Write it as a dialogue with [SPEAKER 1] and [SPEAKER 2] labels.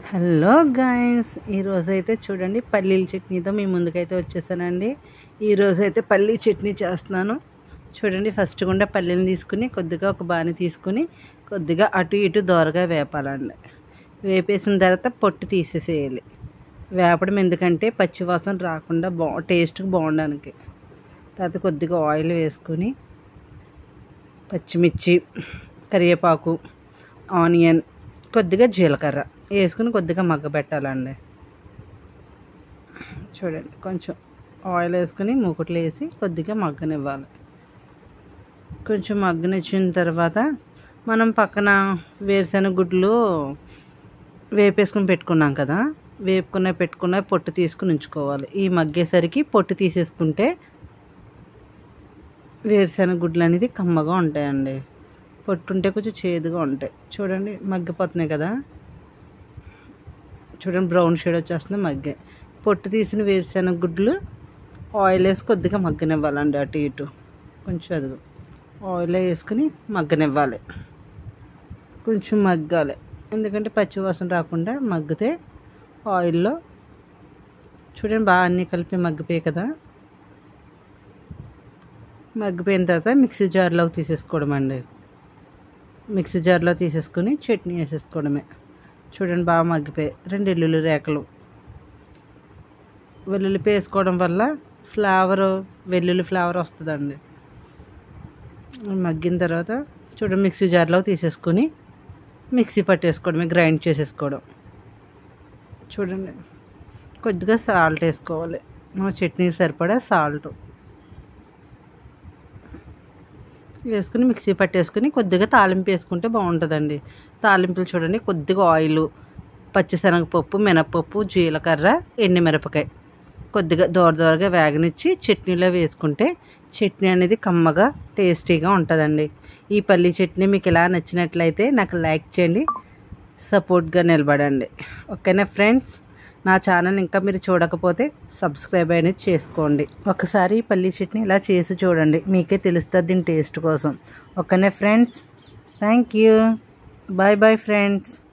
[SPEAKER 1] Hello guys, ఈరోజైతే చూడండి పల్లీల చట్నీతో మీ ముందుకైతే వచ్చేసానండి. ఈరోజైతే పల్లీ చట్నీ చేస్తున్నాను. చూడండి, ఫస్ట్ గుండా పల్లీని తీసుకుని కొద్దిగా ఒక బాణి తీసుకుని కొద్దిగా అటు ఇటు దోరగా వేపాలండి. వేపేసిన తర్వాత పొట్టు తీసేసేయాలి. వేపడం ఎందుకంటే పచ్చివాసన రాకుండా టేస్ట్కి బాగుండడానికి. తర్వాత కొద్దిగా ఆయిల్ వేసుకుని పచ్చిమిర్చి, కరివేపాకు, ఆనియన్, కొద్దిగా జీలకర్ర వేసుకుని కొద్దిగా మగ్గబెట్టాలండి. చూడండి, కొంచెం ఆయిల్ వేసుకుని మూకుట్లో వేసి కొద్దిగా మగ్గనివ్వాలి. కొంచెం మగ్గనిచ్చిన తర్వాత మనం పక్కన వేరుశెనగ గుడ్లు వేపేసుకుని పెట్టుకున్నాం కదా, పెట్టుకున్న పొట్టు తీసుకుని ఉంచుకోవాలి. ఈ మగ్గేసరికి పొట్టు తీసేసుకుంటే వేరుశెనగ గుడ్లు అనేది కమ్మగా ఉంటాయండి. పొట్టు ఉంటే కొంచెం చేదుగా ఉంటాయి. చూడండి, మగ్గిపోతున్నాయి కదా. చూడండి, బ్రౌన్ షేడ్ వచ్చేస్తుంది. మగ్గే పొట్టు తీసిన వేరుశెనగ గుడ్లు ఆయిల్ వేసి కొద్దిగా మగ్గనివ్వాలండి. అటు ఇటు కొంచెం అదుగు ఆయిల్ వేసుకుని మగ్గనివ్వాలి. కొంచెం మగ్గాలి, ఎందుకంటే పచ్చివాసన రాకుండా మగ్గితే ఆయిల్లో. చూడండి, బాగా అన్నీ కలిపి మగ్గిపోయాయి కదా. మగ్గిపోయిన తర్వాత మిక్సీ జార్లోకి తీసేసుకోవడం అండి. మిక్సీ జార్లో తీసేసుకుని చట్నీ వేసేసుకోవడమే. చూడండి, బాగా మగ్గిపోయి 2 వెల్లుల్లి రేకలు. వెల్లుల్లి వేసుకోవడం వల్ల వెల్లుల్లి ఫ్లేవర్ వస్తుందండి. మగ్గిన తర్వాత చూడండి, మిక్సీ జార్లో తీసేసుకుని మిక్సీ పట్టేసుకోవడమే, గ్రైండ్ చేసేసుకోవడం. చూడండి, కొద్దిగా సాల్ట్ వేసుకోవాలి. చట్నీకి సరిపడా సాల్ట్ వేసుకుని మిక్సీ పట్టేసుకుని కొద్దిగా తాలింపు వేసుకుంటే బాగుంటుందండి. తాలింపులు చూడండి, కొద్దిగా ఆయిల్, పచ్చిశనగపప్పు, మినపప్పు, జీలకర్ర, ఎండుమిరపకాయ కొద్దిగా దోరగా వేగనిచ్చి చట్నీలో వేసుకుంటే చట్నీ అనేది కమ్మగా టేస్టీగా ఉంటుందండి. ఈ పల్లీ చట్నీ మీకు ఇలా నచ్చినట్లయితే నాకు లైక్ చేయండి, సపోర్ట్గా నిలబడండి. ఓకేనా ఫ్రెండ్స్, నా ఛానల్ ఇంకా మీరు చూడకపోతే సబ్స్క్రైబ్ అనేది చేసుకోండి. ఒకసారి పల్లీ చట్నీ ఇలా చేసి చూడండి, మీకే తెలుస్తుంది దీని టేస్ట్ కోసం. ఓకేనా friends, thank you. Bye bye friends.